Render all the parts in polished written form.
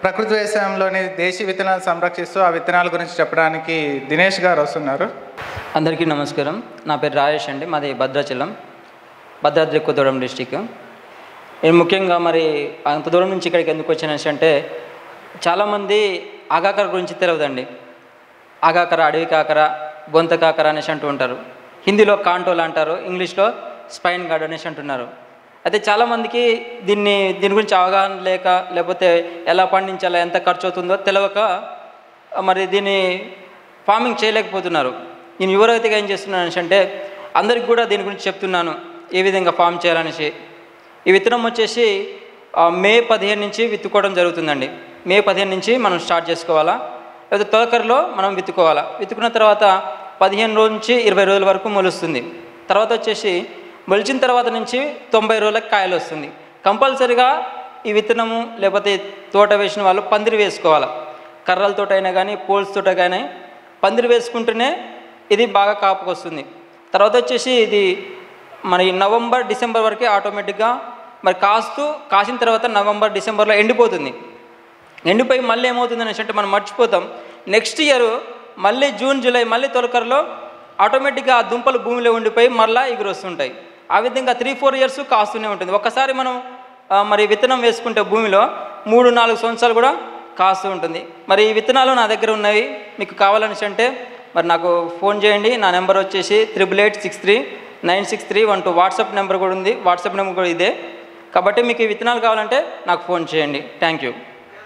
ప్రకృతి వ్యవసాయంలోని దేశీ విత్తనాలు సంరక్షిస్తూ ఆ విత్తనాల గురించి చెప్పడానికి దినేష్ గారు వస్తున్నారు. అందరికీ నమస్కారం. నా పేరు రాజేష్ అండి. మాది భద్రాచలం, భద్రాద్రి కొత్తగూడెం డిస్టిక్. నేను ముఖ్యంగా మరి అంత దూరం నుంచి ఇక్కడికి ఎందుకు వచ్చాను అంటే, చాలామంది ఆగాకర గురించి తెలియదండి. ఆగాకర, అడవి కాకర, బొంత కాకర అనేసి అంటూ ఉంటారు. హిందీలో కాంటోల్ అంటారు, ఇంగ్లీష్లో స్పైన్ గార్డ్ అనేసి అంటున్నారు. అయితే చాలామందికి దీని గురించి అవగాహన లేక, లేకపోతే ఎలా పండించాలో, ఎంత ఖర్చు అవుతుందో తెలియక మరి దీన్ని ఫార్మింగ్ చేయలేకపోతున్నారు. నేను యువరైతుగా ఏం చేస్తున్నాను అంటే, అందరికి కూడా దీని గురించి చెప్తున్నాను ఏ విధంగా ఫామ్ చేయాలనేసి. ఈ విత్తనం వచ్చేసి మే 15 నుంచి విత్తుకోవడం జరుగుతుందండి. మే 15 నుంచి మనం స్టార్ట్ చేసుకోవాలా, లేకపోతే తొలకరిలో మనం విత్తుకోవాలా. విత్తుకున్న తర్వాత 15 రోజుల నుంచి 20 రోజుల వరకు మొలుస్తుంది. తర్వాత వచ్చేసి మొలిచిన తర్వాత నుంచి 90 రోజులకు కాయలు వస్తుంది. కంపల్సరీగా ఈ విత్తనము లేకపోతే తోట వేసిన వాళ్ళు పందిరి వేసుకోవాలి. కర్రలతోటైనా కానీ, పోల్స్తోట కానీ పందిరి వేసుకుంటూనే ఇది బాగా కాపుకు వస్తుంది. తర్వాత వచ్చేసి ఇది మరి నవంబర్, డిసెంబర్ వరకు ఆటోమేటిక్గా మరి కాసిన తర్వాత నవంబర్, డిసెంబర్లో ఎండిపోతుంది. ఎండిపోయి మళ్ళీ ఏమవుతుంది అనేసి అంటే మనం మర్చిపోతాం. నెక్స్ట్ ఇయర్ మళ్ళీ జూన్, జూలై మళ్ళీ తొలకరలో ఆటోమేటిక్గా ఆ దుంపలు భూమిలో ఉండిపోయి మళ్ళీ ఎగురు వస్తుంటాయి. ఆ విధంగా 3-4 ఇయర్స్ కాస్తూనే ఉంటుంది. ఒక్కసారి మనం మరి విత్తనం వేసుకుంటే భూమిలో 3-4 సంవత్సరాలు కూడా కాస్తూ ఉంటుంది. మరి ఈ విత్తనాలు నా దగ్గర ఉన్నవి. మీకు కావాలనేసి అంటే మరి నాకు ఫోన్ చేయండి. నా నెంబర్ వచ్చేసి 886396396312. వాట్సాప్ నెంబర్ కూడా ఉంది. వాట్సాప్ నెంబర్ కూడా ఇదే. కాబట్టి మీకు ఈ విత్తనాలు కావాలంటే నాకు ఫోన్ చేయండి. Thank you.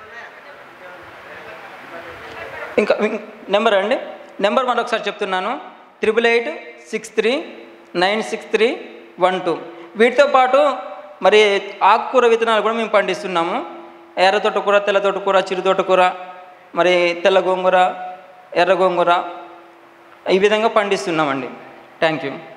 ఇంకా నెంబర్ అండి, నెంబర్ మరొకసారి చెప్తున్నాను, 886396396312. వీటితో పాటు మరి ఆకుకూర విత్తనాలు కూడా మేము పండిస్తున్నాము. ఎర్ర తోటకూర, తెల్ల తోటకూర, చిరు తోటకూర, మరి తెల్ల గోంగూర, ఎర్ర గోంగూర, ఈ విధంగా పండిస్తున్నామండి. Thank you.